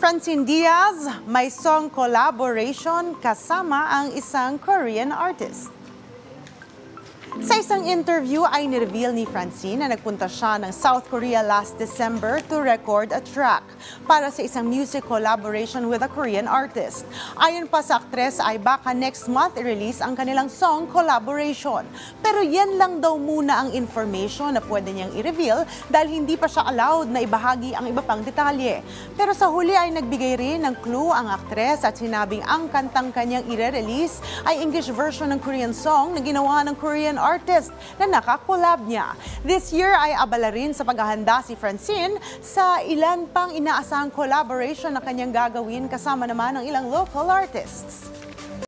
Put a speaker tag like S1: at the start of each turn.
S1: Francine Diaz, may song collaboration kasama ang isang Korean artist. Sa isang interview ay nireveal ni Francine na nagpunta siya ng South Korea last December to record a track para sa isang music collaboration with a Korean artist. Ayon pa sa aktres ay baka next month i-release ang kanilang song collaboration. Pero yan lang daw muna ang information na pwede niyang i-reveal dahil hindi pa siya allowed na ibahagi ang iba pang detalye. Pero sa huli ay nagbigay rin ng clue ang aktres at sinabing ang kantang kanyang i-release ay English version ng Korean song na ginawa ng Korean artist na nakakolab niya. This year ay abala rin sa paghahanda si Francine sa ilan pang inaasahang collaboration na kanyang gagawin kasama naman ng ilang local artists.